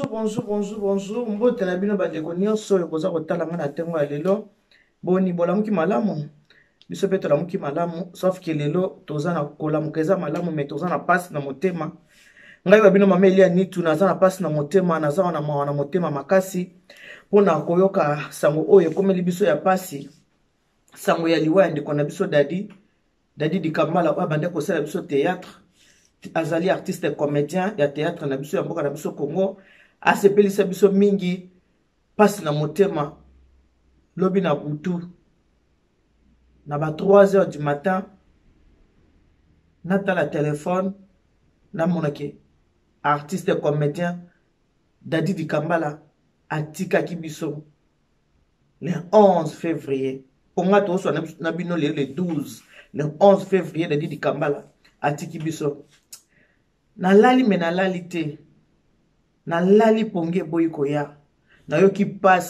bonjour. Mbote na bino bandeko nyonso oyo koza kotala nga na ntengo ya lelo. Boni bolamuki malamu. Biso pe tolamuki malamu sauf que lelo toza na kolamuka eza malamu mais toza na pasi na motema. Ngai babino mama Elia Nitu naza na pasi na motema naza na mawa na motema makasi pona koyoka sango oyo ekomeli biso ya pasi. Sango ya liwa ndeko na biso Dadi Dikambala oyo bande kosala biso théâtre. Azali artiste comédien ya théâtre na biso ya mboka na biso Congo asepelisa biso mingi pasi na motema lobi na butu na ba 3 heures du matin nata la téléphone na monake artiste comédien Dadi Dikambala atika ki biso le 11 février onga to so na bino le 12 le 11 février Dadi Dikambala atiki biso na lali me na lali te na lali ponge boyi koya na yoki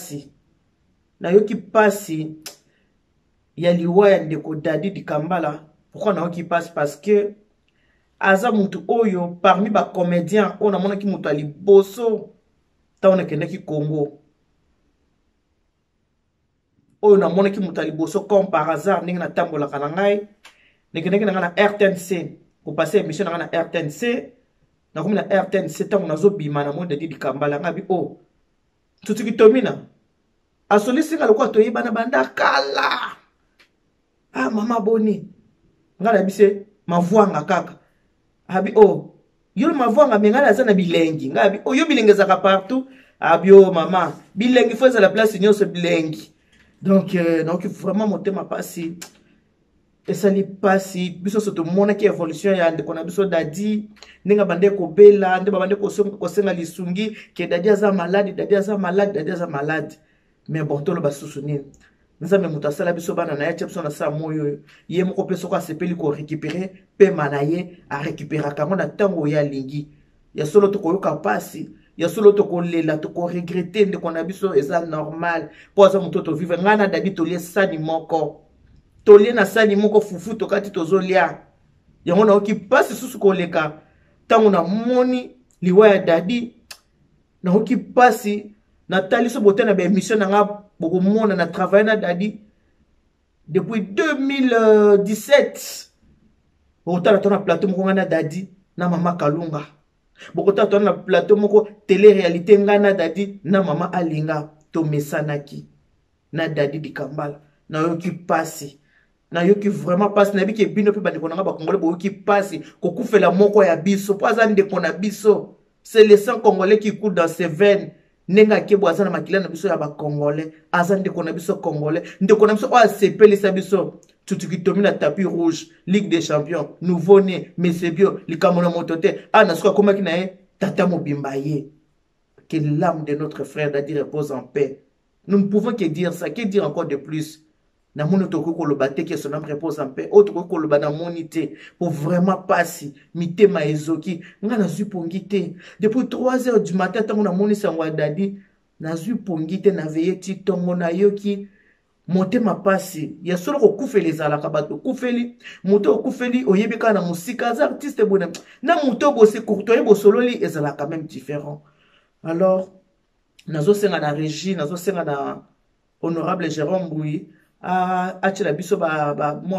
pasi ya liwa ya ndeko Dadi Dikambala. Pourquoi na yoki pasi? Parce que aza mutu oyo parmi ba comédien on a mona ki mutu ali boso ta on kende ki Congo oyo na mona ki mutu ali boso comme par hasard ninga na tambola kana ngai nekende na RTNC ko passer émission na RTNC na komi na RTNC tango nazo bima na mo Dadi Dikambala ngabi o tutuki tomina asolisi nga lokwa toyeba na banda kala mama boni ngala bise mavwanga kaka abi o yo mavwanga mengala za na bilengi ngabi o yo bilengeza ka partout abi o mama bilengi faut la place nyonso bilengi donc vraiment motema pasi esali pasi biso soto mona ki evolution ya ndeko na biso Dadi ninga bande ko bela nde bande ko senga lisungi ke Dadi aza malade mais bon tolo basusu nini nzambe muta sala biso bana na yache biso na sa moyo ye moko peso ko sepeli ko récupérer pe manaye a récupérer kango na tango ya lingi ya solo to koyoka pasi ya solo to ko lela to ko regretter ndeko na biso eza normal po za muto to vivre ngana Dadi tolie sani moko tolie na sani moko fufu to kati tozolia yango na oki pasi susu ko leka tango na moni liwa ya Dadi na oki pasi na taliso bote na ba émission na nga boko mona na travailler na Dadi depuis 2017 bokota na plateau moko na Dadi na mama Kalunga bokota na plateau moko télé réalité nga na Dadi na mama Alinga to mesanaki na Dadi Dikambala na yoki pasi na yoki vraiment pasi na biki bino pe bandeko na nga ba congolais boyoki pasi kokufela moko ya biso po aza ndeko na biso c'est le sang congolais qui coule dans ses veines nenga kebo aza na makila na biso ya ba congolais aza ndeko na biso congolais ndeko na biso o asepelisa biso tutuki tomi na tapis rouge Ligue des Champions nouveau-né Mesebio likamona motote na soka komaki na ye tata mobimba ye. Que l'âme de notre frère Dadi repose en paix. Nous ne pouvons que dire ça, que dire encore de plus. Na mono toko kolobate que son âme repose en paix. Autre koloba na monité pour vraiment passer mité maezoki. Nga na zu pongité. Depuis 3 heures du matin tango na moni sangwa Dadi na zu pongité na veillé ti tongo na yoki monter ma passi. Ya solo ko kufeli zalaka bato kufeli moto kufeli oyebika na musika za artiste bona na moto bosse courtoyer bosololi ezalaka même différent. Alors nazo senga na régie nazo senga na honorable Jérôme Bouy achela biso ba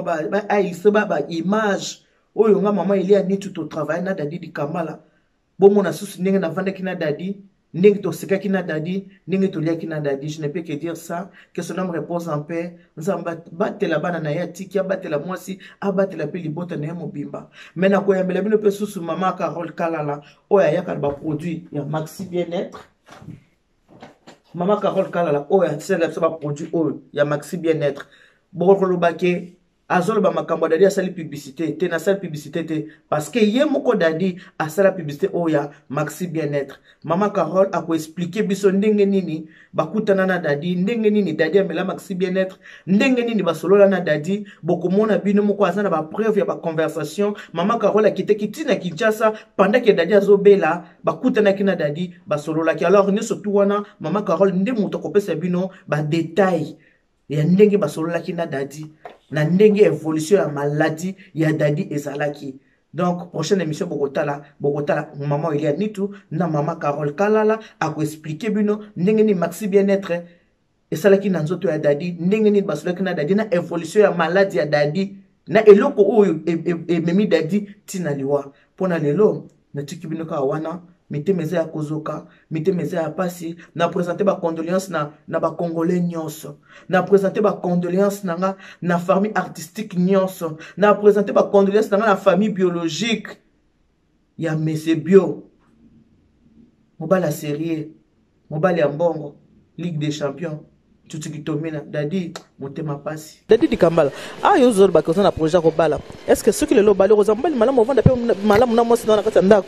image oyo nga mama Elia Nitu to travailler na Dadi Dikambala bomo na susu ndenge na vanda kina Dadi ndenge to seka kina Dadi ndenge to lia kina Dadi. Je ne peux que dire ça, que son âme repose en paix. Nzamba batela bana na ya tiki batela mwasi abatela pe libota na ya mobimba mena ko yambela bino pe susu mama Carole Kalala oya yaka ba produit ya Maxi Bien-être. Maman Carole Kalala oya tsela ba produit oyo ya Maxi Bien-être bokolo bake azolo ba makambo Dadi asali publicité te na sala publicité te parce que ye moko Dadi asala publicité oya Maxi Bien-être. Maman Carole a ko expliquer biso ndenge nini bakutana na Dadi ndenge nini Dadi amela Maxi Bien-être ndenge nini basolola na Dadi bokomona bino moko azana ba preuve ya ba conversation. Maman Carole a quitté kitina Kinshasa pendant que Dadi azobela bakutana kina Dadi basolola ki. Alors ni surtout wana Maman Carole nde moto kopesa bino ba détail ya ndenge basolola kina Dadi na ndenge évolution ya maladie ya Dadi ezalaki Donc, prochaine émission, Bogotala, maman Elia Nitu, na maman Carole Kalala, a expliqué bino, n'engeni maxi bien-être, et ça là qui n'a nzoto ya dadi, n'engeni basula qui n'a dadi, na évolution ya maladie ya dadi, na eloko ou et memi dadi, tina liwa. Pona lelo, na tiki bino ka wana, mite meze ya kozoka, mite meze ya pasi, na présenter ba condoléances na ba congolais nyonso, na présenter ba condoléances na famille artistique nyonso, na présenter ba condoléances na famille biologique ya Mese Bio, mobala série, mobala ya mbongo, Ligue des Champions, tout ce qui domine, dadi, monte ma passe. Dadi di Kambala, ah yo zol ba ko na projet ko bala. Est-ce que ceux qui le lo bala rozambali malamu vanda pe malamu na mosi na kata ndako?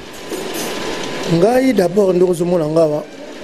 Ngai d'abord ndozomona ngawa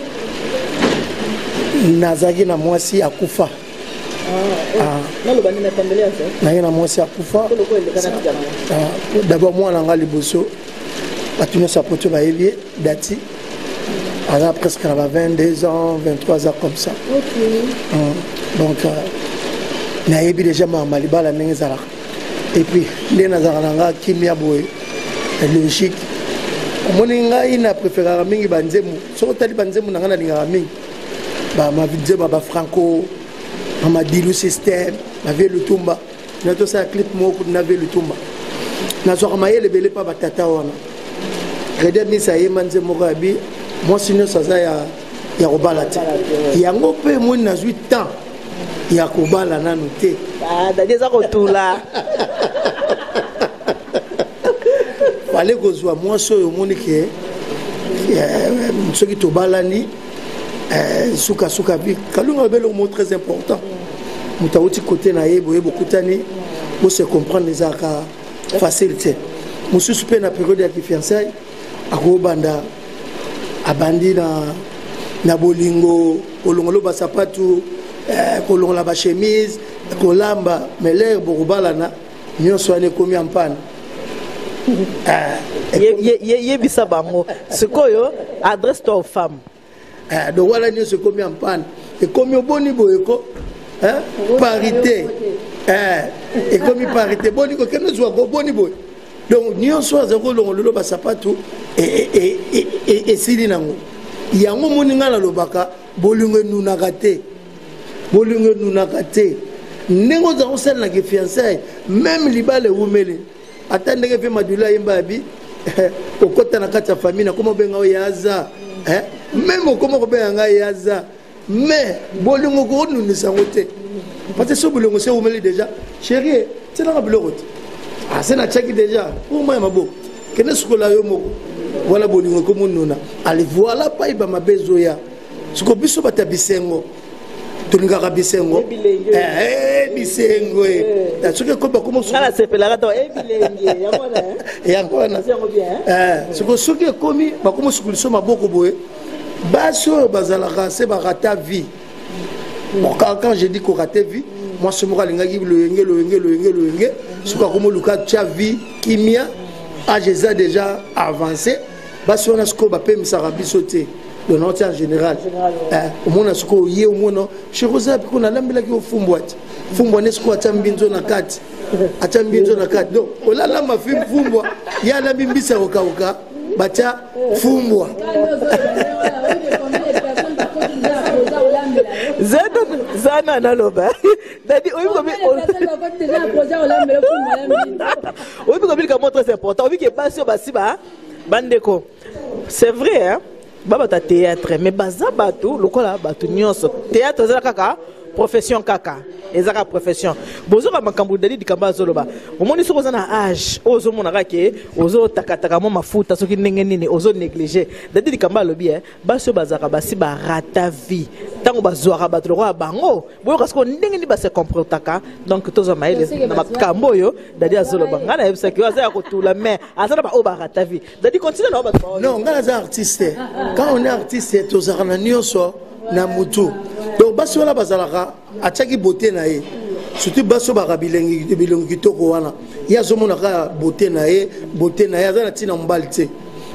nazaki na mwasi akufa nalo bani na tembelea ça na mwasi akufa d'abord moi nanga liboso batunya sapoto ba yebie dati à presque 22 ans 23 ans comme ça. Donc na yebi déjà ma malibala nengezala et puis les nazaranga kimia boy logique. Moninga ina préférera mingi banzemu soko tali banzemu nanga na linga mingi ba ma vidéo ba franco ma dilu système ma vie le tumba na to sa clip moko na vie le tumba na so ma yele bele pa batata wana rede mi sa yema nzemu rabi moi sinon ça ya robalata yango pe mo na 8 ans ya kobala nanu te dadi za ko tula fallait que soit moi seul au monde qui ceux qui te balani suka bi kalunga belo mot très important mutauti côté na yebo kutani pour se comprendre les aka facilité mususu pe na période ya fiançailles akobanda abandi na bolingo kolongolo ba sapatu kolongola ba chemise kolamba meler bokubalana nyonso ane komi ampana yebisa bango sikoyo adresse toi aux femmes donc voilà nyonso komi ampana ekomi oboni boyeko parité ekomi parité boni ko keno zwa ko boni boy donc nyonso azako longolo ba sapatu et sili nango yango moninga na lobaka bolingo nunaka te nengo za osala na fiançailles même libale umele atandeke pe madula yemba bi okota na kati ya famille na komo benga yaza même okomo ko benga yaza mais bolingo ko nunisa ngote parce que so bolingo se umele déjà chérie c'est la biloko c'est na chaki déjà pour moi mabo kene skola yo moko voilà bolingo ko mununa allez voilà pa iba mabezo ya siko biso batabisengo tuningaka bisengo bisengo soki ekoba komosala sepelaka to bilenge yangona siko soki ekomi bakomosukuliso maboko boye basi oyo bazalaka se barata vie quand je dis korate vie moi ce moko alingaki loyenge soki akomoluka tia vie kimia age eza déjà avancé basi wana sikoyo bapemisaka biso te le nom en général au monde ce qu'on y est au monde chez Rosa puis qu'on a l'ambila qui au fumboite fumbone ce qu'on a mbinzo na kati acha mbinzo na kati donc on a la ma film fumbo ya la bimbisa oka bacha fumbwa zana na loba dadi oyi ko bi ka montre c'est important oyi ke basi basiba bandeko c'est vrai hein baba ta théâtre mais baza bato lokola bato nyonso théâtre za kaka profession kaka ezaka profession bozoka makambo dali dikamba zoloba omoni soko za na âge ozo mona kake ozo takataka mo mafuta soki ndenge nini ozo négliger dali dikamba lobi baso bazaka basi ba rata vie tango bazwaka bato lokola bango boyo kasiko ndenge ni ba se comportaka donc tozo maele na makambo yo dali azoloba ngana yebisa ki waza ko tula mais azana ba o ba rata vie dali continue na ba non ngana za artiste quand on est artiste tozaka na nyonso na mutu donc basi wala bazalaka ataki beauté na ye surtout baso baka bilongi kitoko wana ya zomona ka beauté na ye azana tina mbali te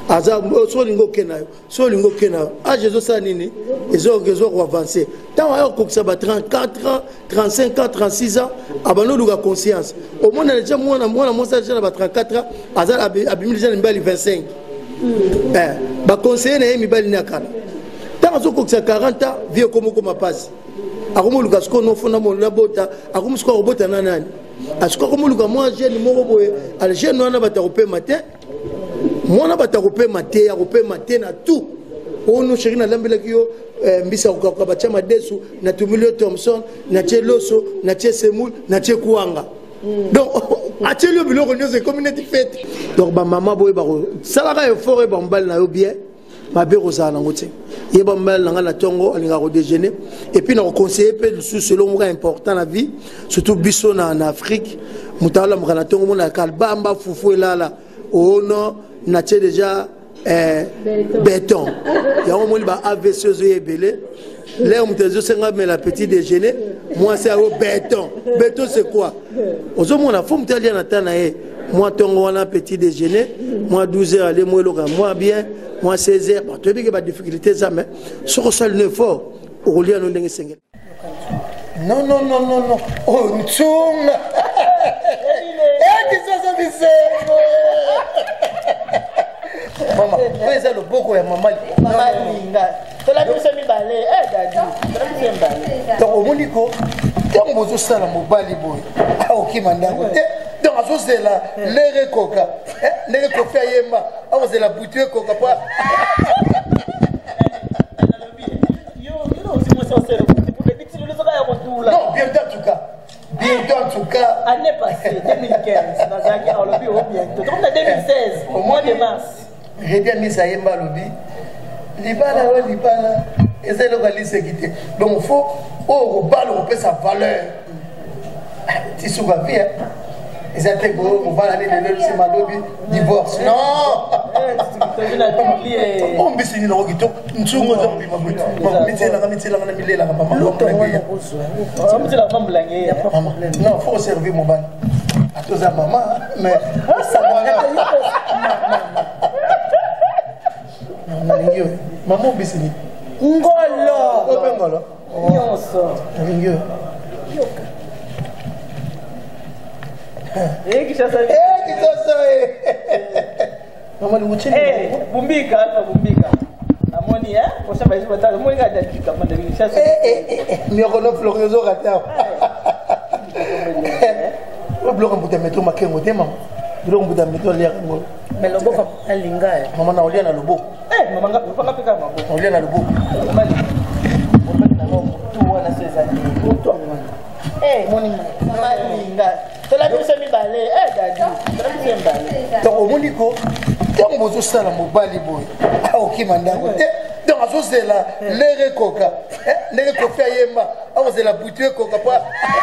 aza so lingo kenayo so lingo kenayo age ezosa nini ezokoavancer ntango ayo kokisa ba 34 ans 35 ans 36 ans abanoluka conscience omona deja mwana mwasi deja na ba 34 ans aza abimi deja na mibali 25 baconseiller na ye mibali na kala ntango azokokisa 40 ans vie ekomokoma mpasi akomoluka sikoyo nofunda molona bota akomi sikoyo akobota na nani asikoyo akomoluka mwa jeune moko boye ale jeune wana batakopema te mwana batakopema te akopema te na tout ono sheri nalambelaki yo mbisa kokakoka batia madesu natumili yo Thompson natie loso natie semoule natie kuanga donc atieli yo biloko nyonso ekomi neti fete donc bamama boye bakosalaka effort ye bamobali na yo bien mabe kozala nango te ye bamobali na ngai na ntongo alingaka kodéjeuner et puis nakoconseille mpe lisusu eloko moko important na vie surtout biso na Afrique moto alamuka na ntongo mona kalbamba fufu elala ono natie déjà béton yango moni ba AVC ozoya ebele lere moto ezosenga mela petit déjeuner mwasi ayo béton c'est quoi ozomona fo moto alia na ta na ye mwa ntongo wana petit déjeuner mwa 12h ale mwa eloka mwa bien mwa 16h toyebike badifficulté eza mais soko osali no effort okolia no ndenge esengeli non oh ntunga ekisoso bisengo mama eza loboko ya mama linga tolabisa mibale dadi tolabisa mibale donc omoni ko ntango bozosala mobali boye aokima ndango te donc azozela lere ekoka ndenge kofi ayemba akozela butu ekoka pa non bientôt en tout cas année passée 2015 nazalaki alobi o bientôt donc na 2016 au mois de mars redi amisa yemba alobi libala o libala eza eloko aliseki te donc faut oyo kobala okopesa valeur tisuka vie eza te kobala nini lelo nsima alobi divorce non ombisi nini nako kitoko ntungu oza kobima mitielanga na milelaka mama non faut servir mobali atoza mama mais nalingi yo mama obisi nini ngolo ope ngolo nyonso nalingi yo kisasa mama linguchini bumbika alfa bumbika amoni koshamba hizo batalo mwenga dakika manda bishasa mioko no flok yozo kata o bloka mbuta metro makengo te mama bloka mbuta metro lia ngo meloboko alinga mama na olia na loboko mama ngapanga pika maboko olia na loboko mali na ngo tu wana seza tu moni mama alinga tolabisa mibale dadi tolabisa mibale donc omoni ko ntango bozosala mobali boye aokima ndango te donc azozela lere ekoka ndenge kofi ayemba akozela butu ekoka pa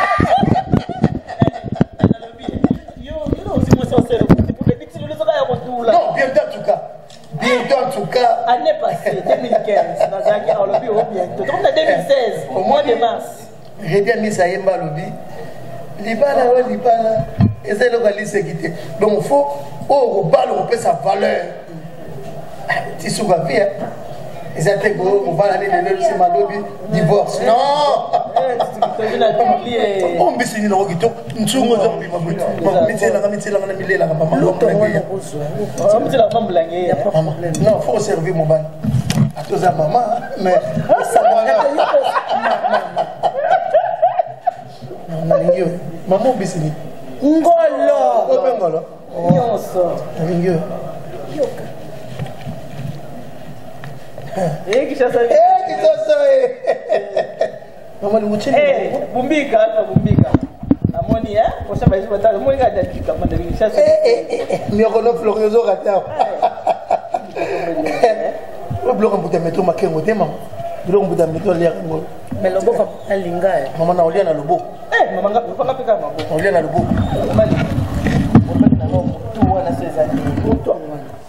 non bientôt en tout cas année passée 2015 nazalaki alobi o bientôt donc na 2016 au mois de mars redi amisa yemba alobi libala o libala eza eloko aliseki te donc faut oyo kobala okopesa valeur tisuka vie eza te kobala nini lelo nsima alobi divorce non ombisi nini nako kitoko ntungu oza kobima mitielanga na milelaka mama non faut servir mobali atoza mama mais nalingi yo mama obisi nini ngolo ope ngolo nyonso nalingi yo kisasa mama linguchini bumbika alfa bumbika amoni koshamba hizo batalo mwenga dakika manda bishasa mioko no flok yozo kata o bloka mbuta metro makengo te mama bloka mbuta metro lia ngo meloboko alinga mama na olia na loboko mama ngapanga pika maboko olia na loboko mali na ngo tu wana seza tu